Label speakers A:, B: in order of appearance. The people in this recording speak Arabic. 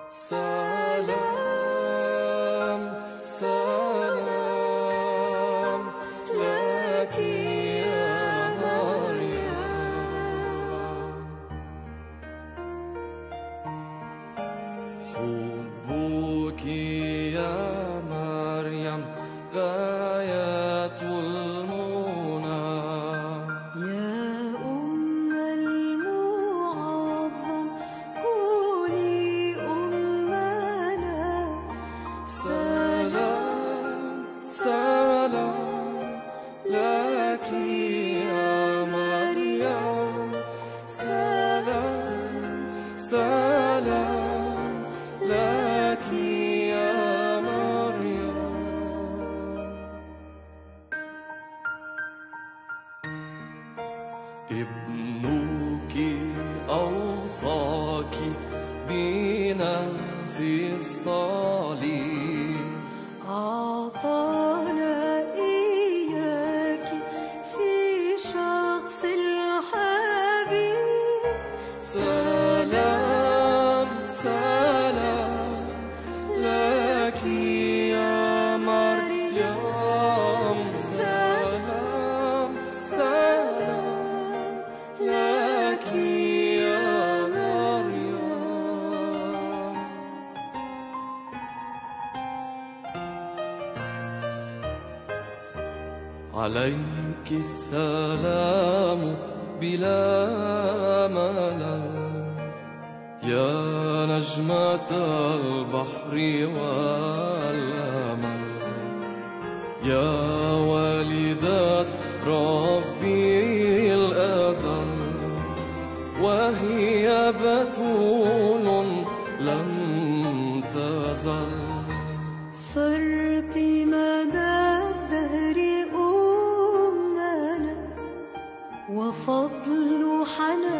A: سلام سلام لك يا مريم، حبك يا مريم غاية المنى.
B: يا أم المعظم كوني أمنا.
A: سلام سلام لك يا مريم، سلام سلام لك يا مريم. ابنك أوصاك بنا في الصليب،
B: أعطانا إياك في شخص الحبيب.
A: سلام سلام لك يا مريم، سلام سلام لك يا مريم. عليك السلام بلا ملل، يا نجمة البحر والأمل، يا والدة ربي الأزل، وهي بتول لم تزل.
B: صرت مدى الدهر أمنا، وفضل حنان